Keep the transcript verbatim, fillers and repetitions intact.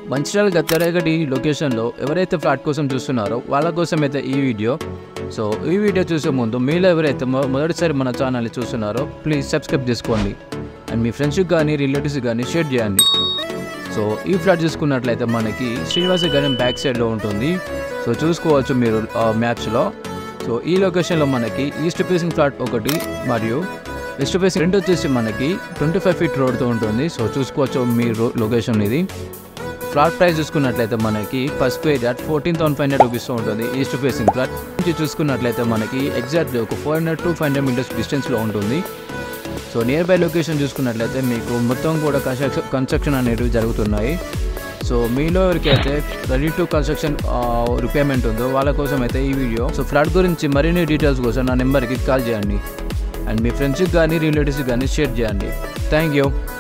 మంచిర్యాల గద్దరేగడి లొకేషన్లో ఎవరైతే ఫ్లాట్ కోసం చూస్తున్నారో వాళ్ళ కోసం అయితే ఈ వీడియో. సో ఈ వీడియో చూసే ముందు మీలో ఎవరైతే మొదటిసారి మన ఛానల్ని చూస్తున్నారో ప్లీజ్ సబ్స్క్రైబ్ చేసుకోండి అండ్ మీ ఫ్రెండ్స్కి కానీ రిలేటివ్స్కి కానీ షేర్ చేయండి. సో ఈ ఫ్లాట్ చూసుకున్నట్లయితే మనకి శ్రీనివాస గార్డెన్ బ్యాక్ సైడ్లో ఉంటుంది. సో చూసుకోవచ్చు మీరు మ్యాప్స్లో. సో ఈ లొకేషన్లో మనకి ఈస్ట్ ఫేసింగ్ ఫ్లాట్ ఒకటి మరియు వెస్ట్ ఫేసింగ్ రెండు వచ్చేసి మనకి ట్వంటీ ఫైవ్ ఫీట్ రోడ్తో ఉంటుంది. సో చూసుకోవచ్చు మీరు లొకేషన్ ఇది. ఫ్లాట్ ప్రైస్ చూసుకున్నట్లయితే మనకి for square yard fourteen thousand five hundred రూపీస్తో ఉంటుంది. ఈస్ట్ ఫేసింగ్ ఫ్లాట్ నుంచి చూసుకున్నట్లయితే మనకి ఎగ్జాక్ట్లీ ఒక four hundred to five hundred metres డిస్టెన్స్లో ఉంటుంది. సో నియర్ బై లొకేషన్ చూసుకున్నట్లయితే మీకు మొత్తం కూడా కన్స్ట్రక్షన్ కన్స్ట్రక్షన్ అనేవి జరుగుతున్నాయి. సో మీలో ఎవరికైతే రెడీ టు కన్స్ట్రక్షన్ రిక్వైర్మెంట్ ఉందో వాళ్ళ కోసం అయితే ఈ వీడియో. సో ఫ్లాట్ గురించి మరిన్ని డీటెయిల్స్ కోసం నా నెంబర్కి కాల్ చేయండి అండ్ మీ ఫ్రెండ్స్కి కానీ రిలేటివ్స్కి కానీ షేర్ చేయండి. Thank you.